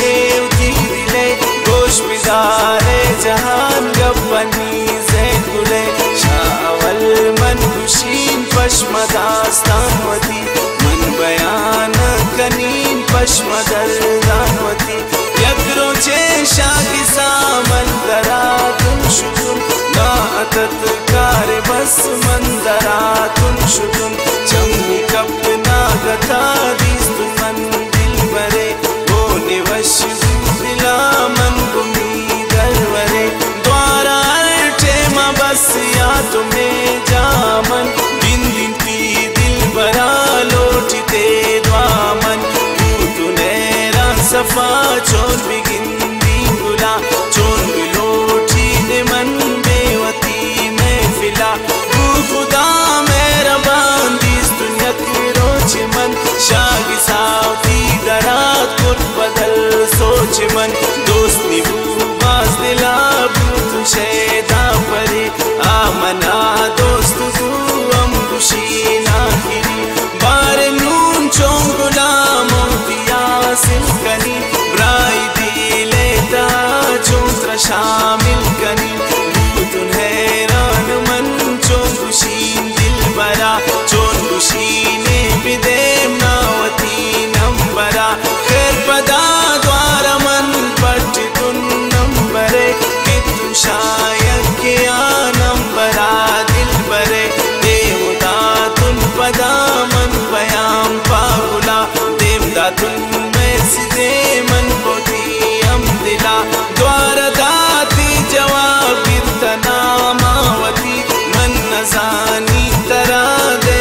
उठी दिले गोश बिदारे जहान गब्बनी ज़ैन गुले शावल मन खुशीन पश्म दास्तानवती मन बयान कनीन पश्म दर्दानवती यकरोचे शाकी सामन दरा तुम शुकुन ना अतत कार बस मंदरा तुम शुकुन चम्मी कपना गथा दीस तुमन दिल बरे बोने वश दिला मन गुमी दरवरे द्वारा अरटे मा बस या तुम्हें जामन दिन दिन पी दिल बरा लोटते द्वामन तूने रान सफा चोर बिगिन गुला चोर बिलोटी ने मन बेवती में फिला खुदा मेरा बांदिस दुनिया की रोच मन शागी सावती दरात कुट बदल सोच मन दोस्त निभू बाज दिला भूत शैदा परे आमना दोस्त तू हम खुशी ना गिरी बार नून चों गुलामों दिया सिलकनी ब्राई दिले ता चों शामिल कनी भूतुन हैरान मन चों खुशी दिल बरा चों खुशी ने विदेम नावती नंबरा खैर पदा द्वारा मन पट तुन नंबरे कितु शायद के आ नंबरा दिल बरे देवता तुन पदा मन बयाम पागुला देवता तुन में सिदे मन बोती हम दिला द्वारा दाती जवाब बिरतना मावती मन नजानी तरा दे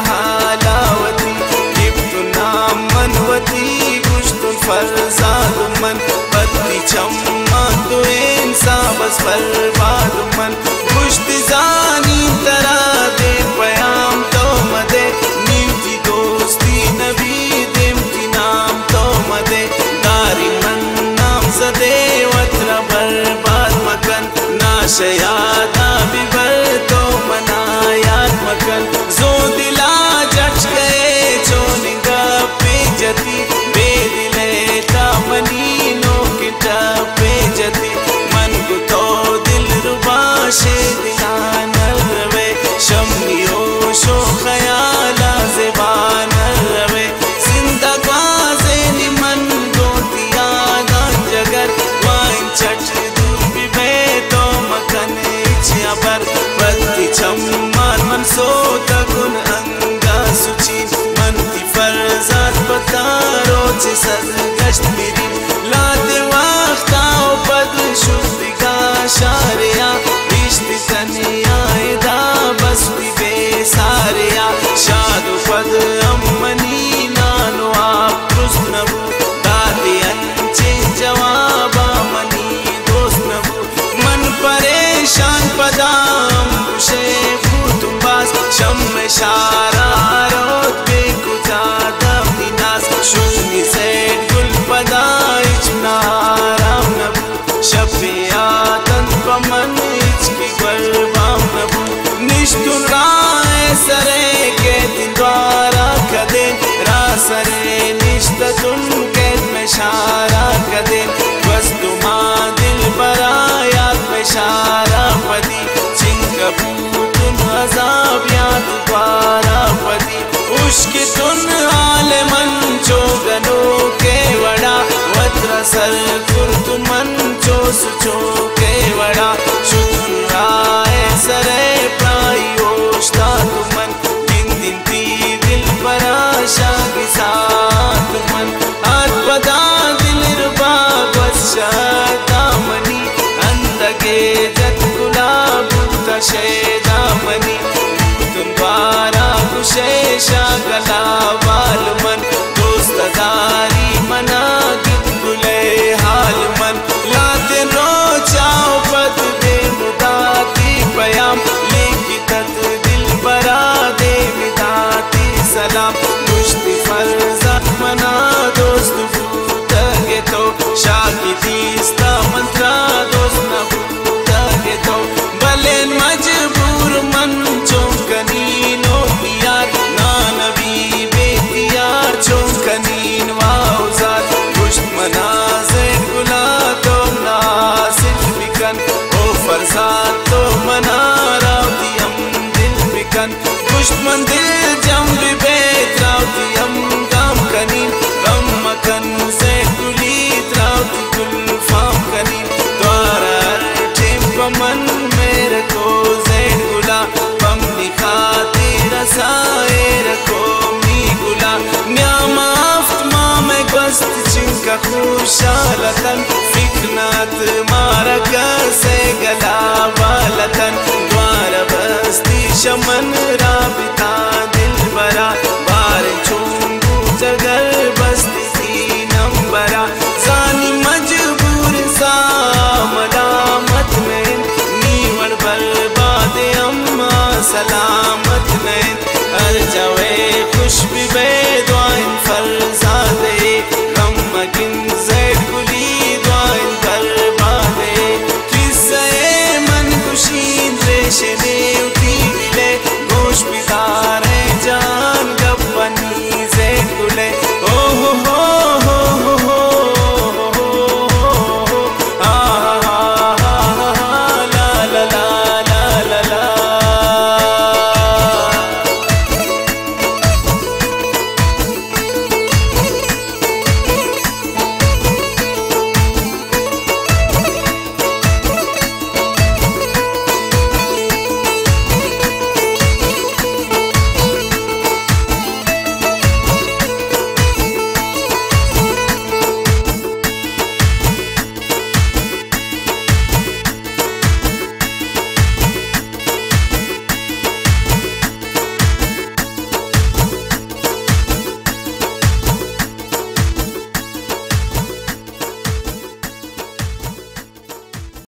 नहालावती किप्तु नाम मनवती कुश्तु फरजाद मन बदली चम्मा तो इंसा बस बर्बाद मन कुश्ती जानी तरा दे पयाम तो मदे नीति दोस्ती नबी देमती नाम तो मदे दारी मन नाम सदे वत्र बर्बाद मकन नाशयादा बिबर तो मनायात मकन जो दिला जच गए जो निगा पे जती बेदिले तामनी नो किटा पे जती मन को तो दिल रुबा शे दिला नल रवे शम्मियो शो खयाला ज़बान रवे जिंदगाज़े नि मन को दिया दान जगर वाइन चट दूर बिबे तो मकन इच्छाबर बत्ती चम्मान मन सो तगुन अंगा सुची मन ती फरजात पतारो चे सरगश्त मेरी लाते वक्ताओ पद शुद्धिका शारिया रिश्ते तनिया दा बस बिबे सारिया शादु पद अम्मनी नानो आप रुस्त नबू दाते अंचे जवाबा मनी दोस्त नबू मन परेशान पदाम कुशे भूतुम बास शम्मे शारा रोत पे कुजा दमनी नास शूनी से गुल पदा इचनाराम नबू शफियातन पमन इचकी बलबाम नबू निष्ठुन राय सरे के दिन द्वारा कदे रासरे निष्ठतुन के में शारा कदे वस्तु मां दिल बरायात में शारा पदी चिंकबूतुन अजाब याद द्वारा पदी उश्क तुन हाल मन चोगनो के वड़ा वत्र सर कुर्तु मन चो सुचो के वड़ा शुतुन राय सरे प्रायोष्टा तुमन दिन दिन पी दिल पराशा के साथ मन आत पदा दिल रुबा वशाता मनी अंदगे जत गुलाब तशेदा मनी तुम द्वारा कुशेषा गला वाल मन दोस्त दारी मना गित गुले हाल मन लाते रो चाओ पद दे मुदाती पयाम लेकी तत दिल बरा दे मिदाती सलाम मुश्ती फरजा मना दोस्त भूतगे तो शाकी तीस्ता मंत्रा दोस्त न भूतगे तो भले मजबूर दुश्मन दिल जम भी बेत्रावती हम गाम कनी गम मकन से गुली त्रावती गुल फाम कनी द्वारा मन मेरे को ज़ैन गुला बम निखाती रसाए रखो मी गुला न्यामाफ्त मामे गस्त चिंका खुशालतन फिकनात मारा कैसे गला बालतन द्वारा बस्ती शमन